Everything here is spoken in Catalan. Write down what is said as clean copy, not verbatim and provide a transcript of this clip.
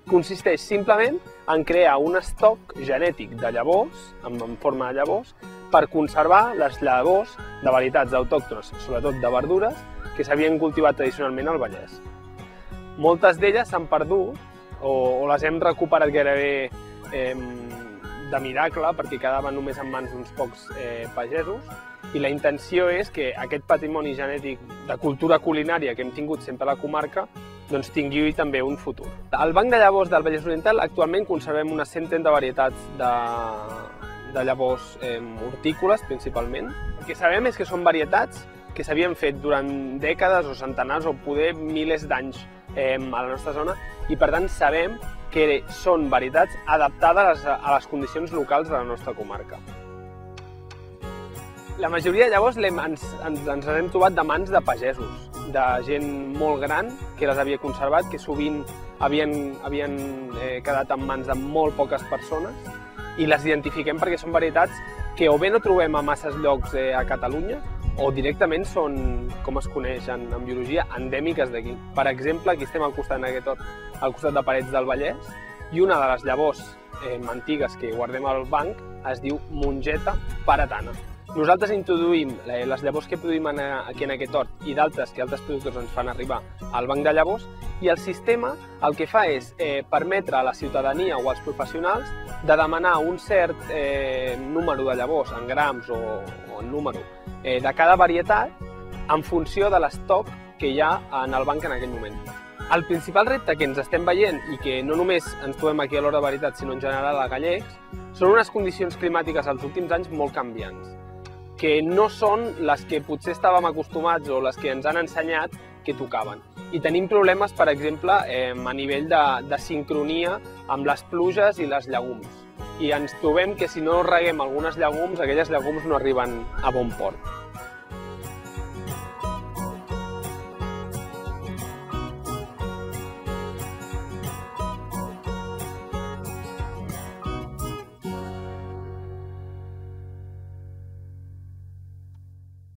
consisteix simplement en crear un estoc genètic de llavors, en forma de llavors, per conservar les llavors de varietats autòctones, sobretot de verdures, que s'havien cultivat tradicionalment al Vallès. Moltes d'elles s'han perdut o les hem recuperat gairebé de miracle perquè quedaven només en mans d'uns pocs pagesos, i la intenció és que aquest patrimoni genètic de cultura culinària que hem tingut sempre a la comarca doncs tingui també un futur. Al Banc de Llavors del Vallès Oriental actualment conservem unes 130 varietats de llavors hortícoles principalment. El que sabem és que són varietats que s'havien fet durant dècades o centenars o poder milers d'anys a la nostra zona, i per tant sabem que són varietats adaptades a les condicions locals de la nostra comarca. La majoria de llavors ens les hem trobat de mans de pagesos, de gent molt gran que les havia conservat, que sovint havien quedat en mans de molt poques persones, i les identifiquem perquè són varietats que o bé no trobem a masses llocs a Catalunya o directament són, com es coneix en biologia, endèmiques d'aquí. Per exemple, aquí estem al costat de Parets del Vallès, i una de les llavors antigues que guardem al banc es diu mongeta paratana. Nosaltres introduïm les llavors que produïm aquí en aquest hort i d'altres que altres productors ens fan arribar al banc de llavors, i el sistema el que fa és permetre a la ciutadania o als professionals de demanar un cert número de llavors, en grams o en número, de cada varietat en funció de l'estoc que hi ha en el banc en aquell moment. El principal repte que ens estem veient, i que no només ens trobem aquí a l'Hort de Varietats, sinó en general a Gallecs, són unes condicions climàtiques als últims anys molt canviants, que no són les que potser estàvem acostumats o les que ens han ensenyat que tocaven. I tenim problemes, per exemple, a nivell de sincronia amb les pluges i les llegums. I ens trobem que si no reguem algunes llegums, aquelles llegums no arriben a bon port.